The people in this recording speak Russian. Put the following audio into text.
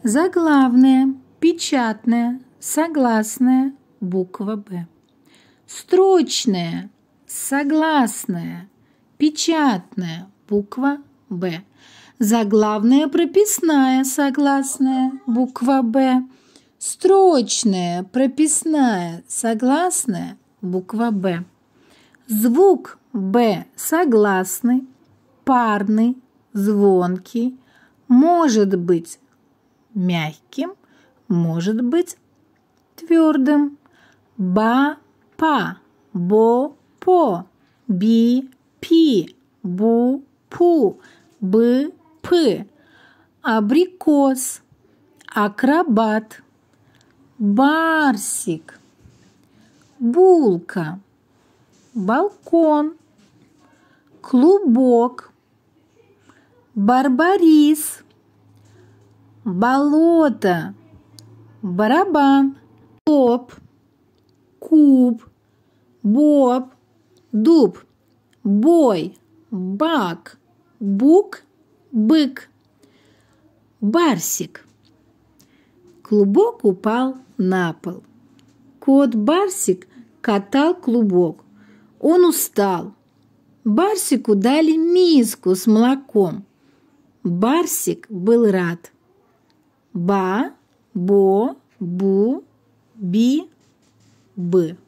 Заглавная, печатная, согласная, буква «Б». Строчная, согласная, печатная, буква «Б». Заглавная, прописная, согласная, буква «Б». Строчная, прописная, согласная, буква «Б». Звук «Б» согласный, парный, звонкий, может быть мягким, может быть твердым. Ба-па, бо-по, би-пи, бу-пу, бы-пы. Абрикос, акробат, барсик, булка, балкон, клубок, барбарис, болото, барабан, лоб, куб, боб, дуб, бой, бак, бук, бык, барсик. Клубок упал на пол. Кот-барсик катал клубок. Он устал. Барсику дали миску с молоком. Барсик был рад. Ба, бо, бу, би, бы.